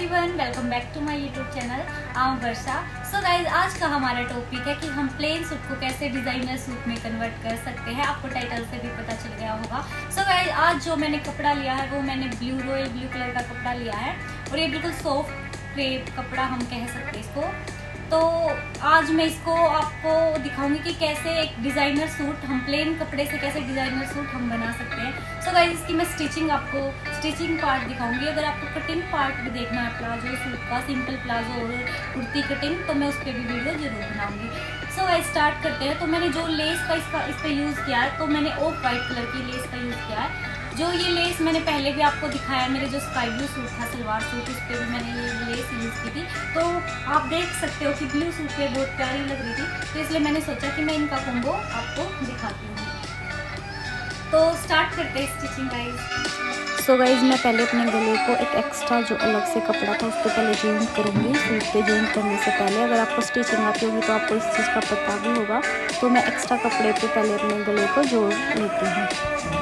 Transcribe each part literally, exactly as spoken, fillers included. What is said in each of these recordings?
Everyone, welcome back to my YouTube channel. I am Varsha. So guys, आज का हमारा topic है कि हम प्लेन सूट को कैसे डिजाइनर सूट में कन्वर्ट कर सकते हैं। आपको टाइटल से भी पता चल गया होगा। सो so गाइज, आज जो मैंने कपड़ा लिया है वो मैंने ब्लू रॉयल ब्लू कलर का कपड़ा लिया है और ये बिल्कुल सॉफ्ट क्रेप कपड़ा हम कह सकते हैं इसको। तो आज मैं इसको आपको दिखाऊंगी कि कैसे एक डिज़ाइनर सूट हम प्लेन कपड़े से कैसे डिज़ाइनर सूट हम बना सकते हैं। सो गाइस, इसकी मैं स्टिचिंग आपको स्टिचिंग पार्ट दिखाऊंगी। अगर आपको कटिंग पार्ट भी देखना है प्लाजो सूट का, सिंपल प्लाजो और कुर्ती कटिंग, तो मैं उस पर भी वीडियो जरूर बनाऊंगी। सो गाइस, स्टार्ट करते हैं। तो मैंने जो लेस का इसका इस पर यूज़ किया है, तो मैंने ऑफ वाइट कलर की लेस का यूज़ किया है। जो ये लेस मैंने पहले भी आपको दिखाया, मेरे जो स्काई ब्लू सूट था सलवार सूट, उस पर भी मैंने ये लेस यूज़ की थी। तो आप देख सकते हो कि ब्लू सूट पे बहुत प्यारी लग रही थी, तो इसलिए मैंने सोचा कि मैं इनका कॉम्बो आपको दिखाती हूँ। तो स्टार्ट करते हैं स्टिचिंग गाइस। सो गाइज, मैं पहले अपने गले को एक एक्स्ट्रा जो अलग से कपड़ा था उस पर पहले जॉइंट करूँगी। सूट पे जॉइंट करने से पहले, अगर आपको स्टिचिंग आती होगी तो आपको इस चीज़ का पता भी होगा। तो मैं एक्स्ट्रा कपड़े पे पहले अपने गले को जोड़ लेती हूँ।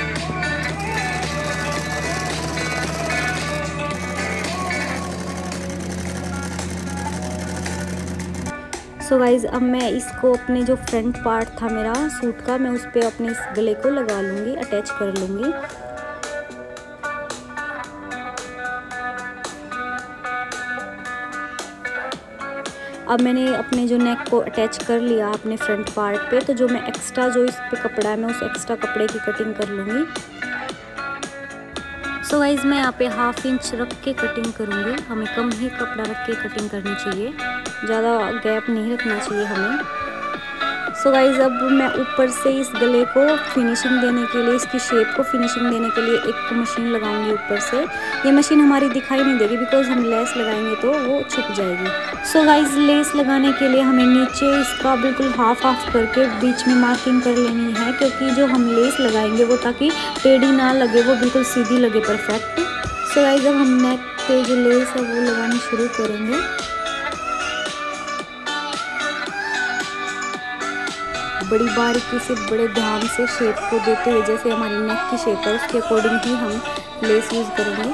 सो गाइज़, अब मैं इसको अपने जो फ्रंट पार्ट था मेरा सूट का, मैं उस पर अपने इस गले को लगा लूँगी, अटैच कर लूँगी। अब मैंने अपने जो नेक को अटैच कर लिया अपने फ्रंट पार्ट पे, तो जो मैं एक्स्ट्रा जो इस पे कपड़ा है मैं उस एक्स्ट्रा कपड़े की कटिंग कर लूँगी। सो गाइज़, मैं यहाँ पे हाफ इंच रख के कटिंग करूँगी। हमें कम ही कपड़ा रख के कटिंग करनी चाहिए, ज़्यादा गैप नहीं रखना चाहिए हमें। सो गाइज़, अब मैं ऊपर से इस गले को फिनिशिंग देने के लिए, इसकी शेप को फिनिशिंग देने के लिए एक मशीन लगाऊंगी ऊपर से। ये मशीन हमारी दिखाई नहीं देगी बिकॉज हम लेस लगाएंगे तो वो छुप जाएगी। सो गाइज़, लेस लगाने के लिए हमें नीचे इसका बिल्कुल हाफ हाफ करके बीच में मार्किंग कर लेनी है, क्योंकि जो हम लेस लगाएंगे वो ताकि टेढ़ी ना लगे, वो बिल्कुल सीधी लगे, परफेक्ट। सो गाइज़, अब हम नेक पे जो लेस है वो लगानी शुरू करेंगे। बड़ी बारीकी से, बड़े ध्यान से शेप को देते हुए, जैसे हमारी नेक की शेप है उसके अकॉर्डिंग ही हम लेस यूज़ करेंगे।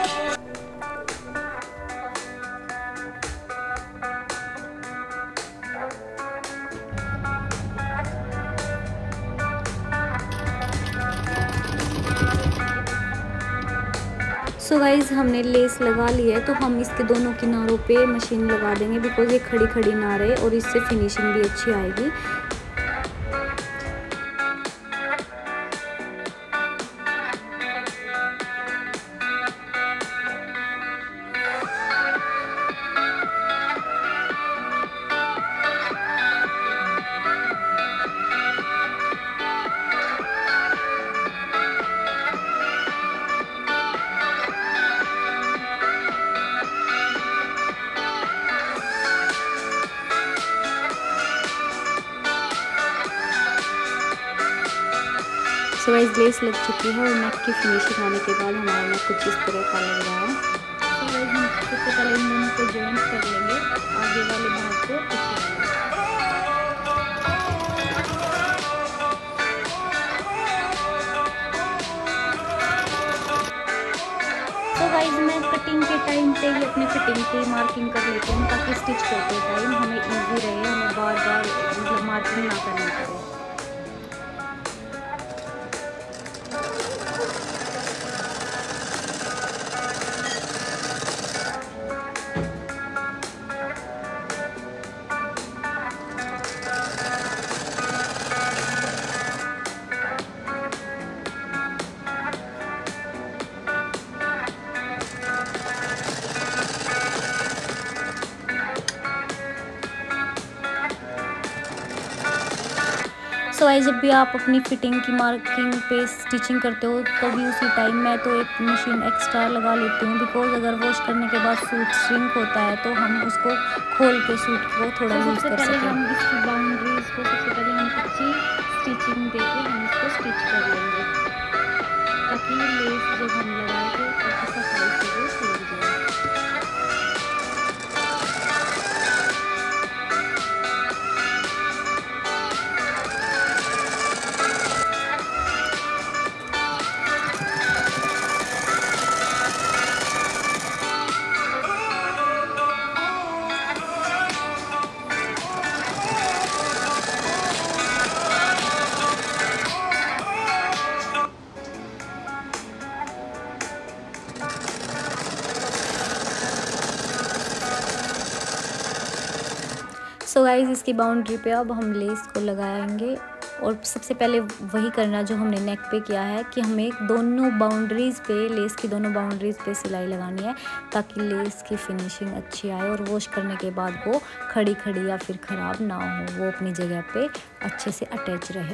सो गाइज़, हमने लेस लगा ली है, तो हम इसके दोनों किनारों पे मशीन लगा देंगे बिकॉज ये खड़ी खड़ी ना रहे और इससे फिनिशिंग भी अच्छी आएगी। सो गाइस, लेस लग चुकी है और नेक की फिनिशिंग आने के बाद हमारा नेक कुछ इस तरह का लग रहा है। सो गाइस, हम सबसे पहले इन दोनों को जॉइंट कर लेंगे, आगे वाले भाग को पीछे वाले। तो गाइस, मैं कटिंग के टाइम पे ही अपने फिटिंग की मार्किंग कर लेती हूँ ताकि स्टिच करते टाइम हमें ईजी रहे, हमें बार बार मतलब मार्किंग ना करनी पड़े। सो गाइस, जब भी आप अपनी फिटिंग की मार्किंग पे स्टिचिंग करते हो तो भी उसी टाइम मैं तो एक मशीन एक्स्ट्रा लगा लेती हूँ, बिकॉज अगर वॉश करने के बाद सूट श्रिंक होता है तो हम उसको खोल के सूट को थोड़ा यूज़ कर सकते हैं। हम इसकी बाउंड्रीज को सबसे पहले हम अच्छी स्टिचिंग देके हम इसको स्टिच कर लेंगे ताकि लेस जब हम लगाए तो काफ़ी सफाई से वो लग जाए। सो गाइस इसकी बाउंड्री पे अब हम लेस को लगाएंगे और सबसे पहले वही करना जो हमने नेक पे किया है कि हमें दोनों बाउंड्रीज़ पे लेस की दोनों बाउंड्रीज़ पे सिलाई लगानी है ताकि लेस की फिनिशिंग अच्छी आए और वॉश करने के बाद वो खड़ी खड़ी या फिर ख़राब ना हो, वो अपनी जगह पे अच्छे से अटैच रहे।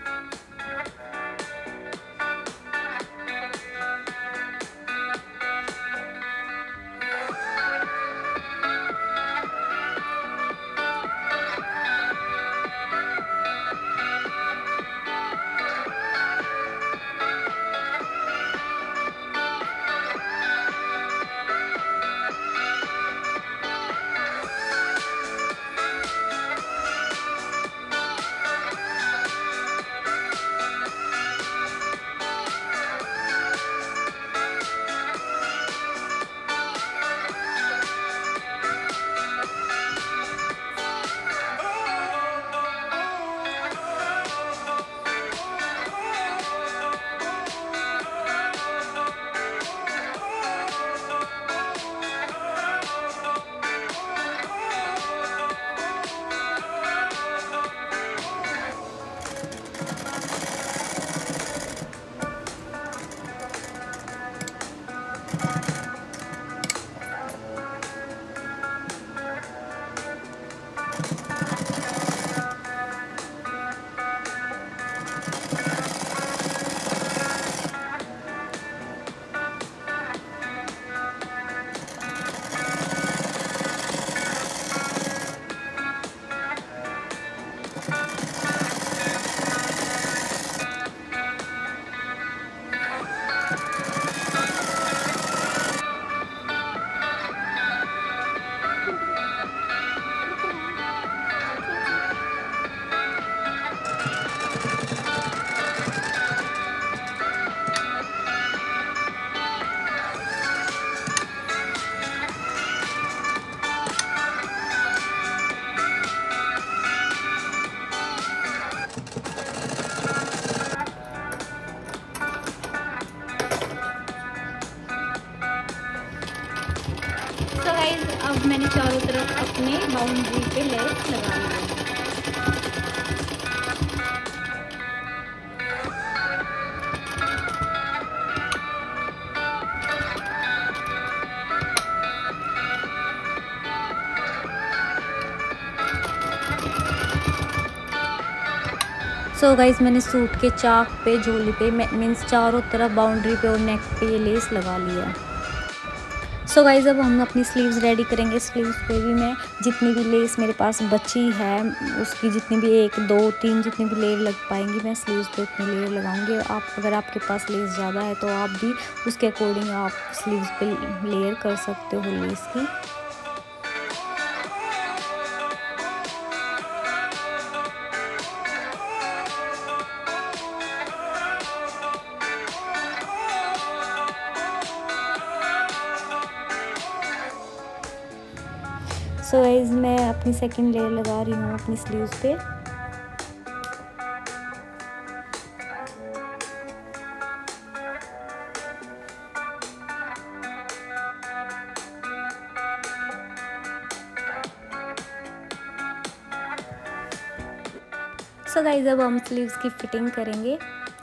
तो गाइस अब मैंने चारों तरफ अपने बाउंड्री पे लेस लगा ली है। सो so गाइज मैंने सूट के चाक पे, झोली पे, मीन्स चारों तरफ बाउंड्री पे और नेक पे ये लेस लगा लिया। सो so गाइज अब हम अपनी स्लीव्स रेडी करेंगे। स्लीव्स पे भी मैं जितनी भी लेस मेरे पास बची है उसकी जितनी भी एक दो तीन जितनी भी लेयर लग पाएंगी मैं स्लीव्स पे उतनी लेयर लगाऊंगी। आप अगर आपके पास लेस ज़्यादा है तो आप भी उसके अकॉर्डिंग आप स्लीव्स पे लेयर कर सकते हो लेस की। सो गाइस मैं अपनी सेकंड लेयर लगा रही हूँ अपनी स्लीव्स पे। सो गाइस अब हम स्लीव्स की फिटिंग करेंगे।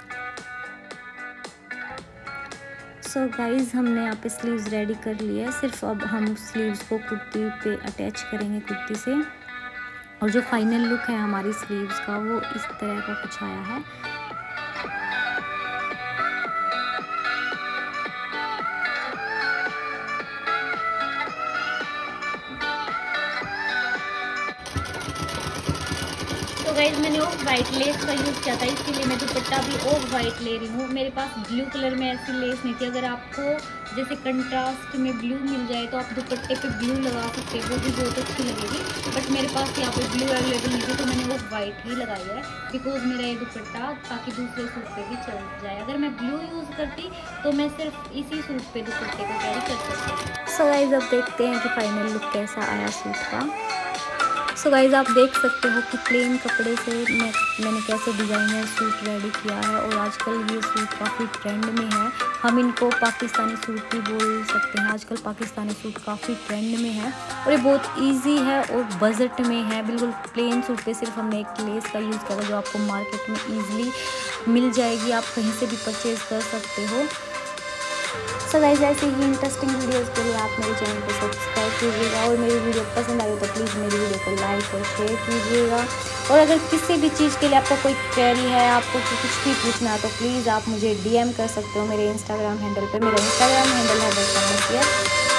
सो so गाइज़ हमने यहाँ पे स्लीव्स रेडी कर लिया है, सिर्फ अब हम स्लीव्स को कुर्ती पे अटैच करेंगे कुर्ती से। और जो फाइनल लुक है हमारी स्लीव्स का वो इस तरह का कुछ आया है। तो गाइज मैंने ऑफ वाइट लेस का यूज़ किया था, इसीलिए मैं दुपट्टा भी ऑफ वाइट ले रही हूँ। मेरे पास ब्लू कलर में ऐसी लेस नहीं थी। अगर आपको जैसे कंट्रास्ट में ब्लू मिल जाए तो आप दुपट्टे पे ब्लू लगा सकते हो, वो भी बहुत अच्छी लगेगी। बट मेरे पास यहाँ पे ब्लू अवेलेबल नहीं थी तो मैंने ऑफ वाइट ही लगाई है, बिकॉज मेरा ये दुपट्टा ताकि दूसरे सूट पे भी चल जाए। अगर मैं ब्लू यूज़ करती तो मैं सिर्फ इसी सूट पे दुपट्टे को कैरी कर सकती। सो गाइस अब देखते हैं कि फाइनल लुक कैसा आया सूट का। सो गाइज़ आप देख सकते हो कि प्लेन कपड़े से मैं मैंने कैसे डिज़ाइनर सूट रेडी किया है और आजकल ये सूट काफ़ी ट्रेंड में है। हम इनको पाकिस्तानी सूट भी बोल सकते हैं। आजकल पाकिस्तानी सूट काफ़ी ट्रेंड में है और ये बहुत इजी है और बजट में है। बिल्कुल प्लेन सूट पे सिर्फ हमने एक लेस का यूज़ किया जो आपको मार्केट में ईजिली मिल जाएगी, आप कहीं से भी परचेज़ कर सकते हो। सो गाइस ऐसे ही इंटरेस्टिंग वीडियोस के लिए आप मेरे चैनल को सब्सक्राइब कीजिएगा और मेरी वीडियो पसंद आई तो प्लीज़ मेरी वीडियो को लाइक और शेयर कीजिएगा। और अगर किसी भी चीज़ के लिए आपको कोई क्वेरी है, आपको कुछ भी पूछना है तो प्लीज़ आप मुझे डीएम कर सकते हो मेरे इंस्टाग्राम हैंडल पे। मेरा इंस्टाग्राम हैंडल है बरसा मसीहत।